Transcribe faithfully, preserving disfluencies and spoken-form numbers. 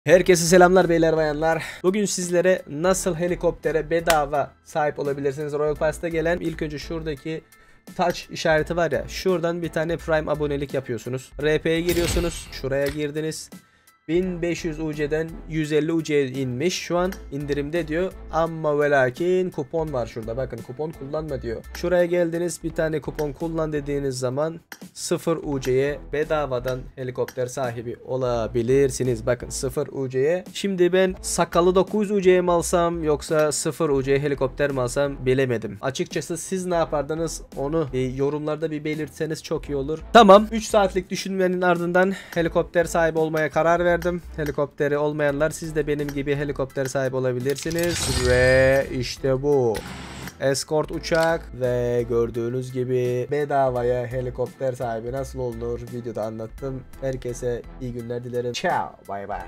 Herkese selamlar beyler bayanlar. Bugün sizlere nasıl helikoptere bedava sahip olabilirsiniz. Royal Pass'ta gelen ilk önce şuradaki touch işareti var ya. Şuradan bir tane Prime abonelik yapıyorsunuz. R P'ye giriyorsunuz. Şuraya girdiniz. bin beş yüz U C'den yüz elli U C'ye inmiş. Şu an indirimde diyor. Ama ve lakin kupon var şurada. Bakın kupon kullanma diyor. Şuraya geldiniz. Bir tane kupon kullan dediğiniz zaman sıfır U C'ye bedavadan helikopter sahibi olabilirsiniz. Bakın sıfır U C'ye. Şimdi ben sakalı dokuz yüz U C'ye mi alsam yoksa sıfır U C'ye helikopter mi alsam bilemedim. Açıkçası siz ne yapardınız onu bir yorumlarda bir belirtseniz çok iyi olur. Tamam. üç saatlik düşünmenin ardından helikopter sahibi olmaya karar verdim. Helikopteri olmayanlar siz de benim gibi helikopter sahibi olabilirsiniz. Ve işte bu. Escort uçak ve gördüğünüz gibi bedavaya helikopter sahibi nasıl olunur videoda anlattım. Herkese iyi günler dilerim. Ciao, bye bye.